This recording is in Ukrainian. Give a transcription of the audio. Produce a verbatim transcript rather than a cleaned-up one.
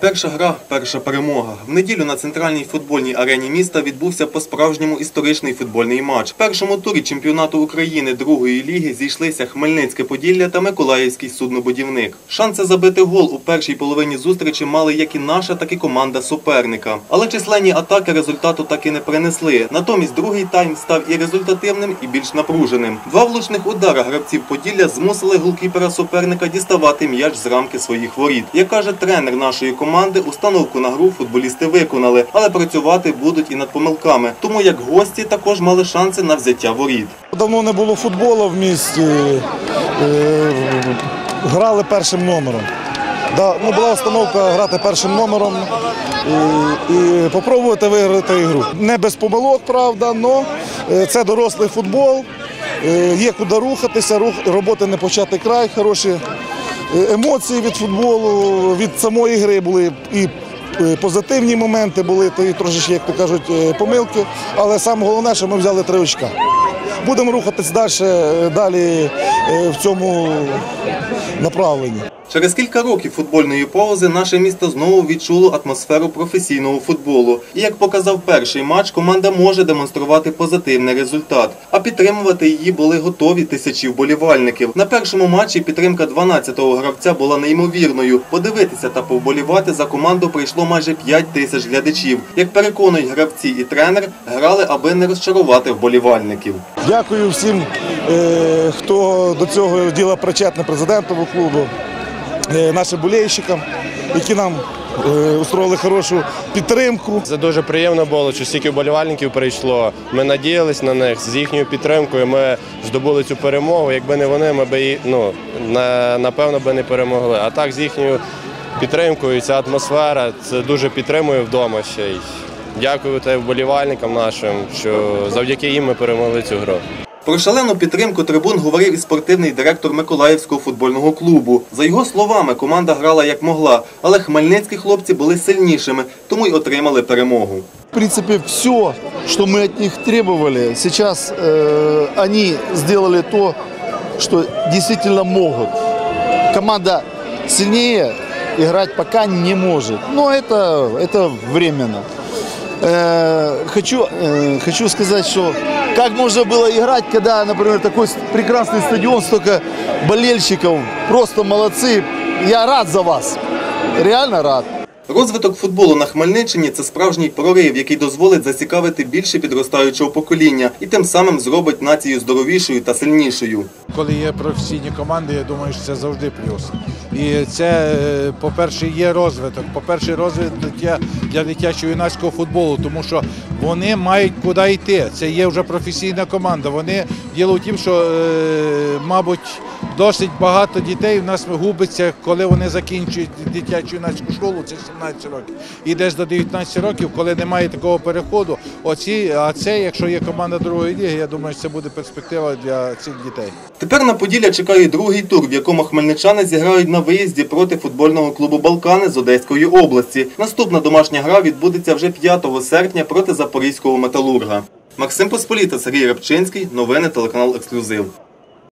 Перша гра – перша перемога. В неділю на центральній футбольній арені міста відбувся по-справжньому історичний футбольний матч. В першому турі чемпіонату України другої ліги зійшлися Хмельницьке Поділля та Миколаївський Суднобудівник. Шанси забити гол у першій половині зустрічі мали як і наша, так і команда суперника. Але численні атаки результату так і не принесли. Натомість другий тайм став і результативним, і більш напруженим. Два влучних удари гравців Поділля змусили голкіпера суперника діставати м'яч з рамки своїх воріт. Як каже тренер нашої команди, установку на гру футболісти виконали, але працювати будуть і над помилками. Тому як гості також мали шанси на взяття воріт. Давно не було футболу в місті, грали першим номером. Да, ну, була установка грати першим номером і, і спробувати виграти ігру. Не без помилок, правда, але це дорослий футбол, є куди рухатися, рух, роботи не початий край, хороші емоції від футболу, від самої гри були і позитивні моменти, були і трошечки, як то кажуть, помилки, але саме головне, що ми взяли три очка. Будемо рухатись далі, далі в цьому направленні. Через кілька років футбольної паузи наше місто знову відчуло атмосферу професійного футболу. І як показав перший матч, команда може демонструвати позитивний результат. А підтримувати її були готові тисячі вболівальників. На першому матчі підтримка дванадцятого гравця була неймовірною. Подивитися та повболівати за команду прийшло майже п'ять тисяч глядачів. Як переконують гравці і тренер, грали, аби не розчарувати вболівальників. Дякую всім, хто до цього діла причетний, президентову клубу, нашим болельщикам, які нам устроїли хорошу підтримку. Це дуже приємно було, що стільки вболівальників прийшло. Ми надіялися на них, з їхньою підтримкою ми здобули цю перемогу. Якби не вони, ми б, ну, напевно, би не перемогли. А так, з їхньою підтримкою, ця атмосфера, це дуже підтримує вдома ще й. Дякую вболівальникам нашим, що завдяки їм ми перемогли цю гру. Про шалену підтримку трибун говорив і спортивний директор Миколаївського футбольного клубу. За його словами, команда грала як могла, але хмельницькі хлопці були сильнішими, тому й отримали перемогу. В принципе, все, что мы от них требовали, сейчас э, они сделали то, что действительно могут. Команда сильнее, играть пока не может, но это, это временно. Э, хочу, э, хочу сказать, что как можно было играть, когда, например, такой прекрасный стадион, столько болельщиков, просто молодцы. Я рад за вас, реально рад. Розвиток футболу на Хмельниччині – це справжній прорив, який дозволить зацікавити більше підростаючого покоління і тим самим зробить націю здоровішою та сильнішою. Коли є професійні команди, я думаю, що це завжди плюс. І це, по-перше, є розвиток. По-перше, розвиток для дитячо-юнацького футболу, тому що вони мають куди йти. Це є вже професійна команда. Вони, діло в тім, що, мабуть, досить багато дітей в нас губиться, коли вони закінчують дитячо-юнацьку школу, це сімнадцять років. І десь до дев'ятнадцяти років, коли немає такого переходу, оці, а це, якщо є команда другої ліги, я думаю, це буде перспектива для цих дітей. Тепер на Поділля чекає другий тур, в якому хмельничани зіграють на виїзді проти футбольного клубу «Балкани» з Одеської області. Наступна домашня гра відбудеться вже п'ятого серпня проти запорізького «Металурга». Максим Посполіта, Сергій Рябчинський. Новини телеканал «Ексклюзив».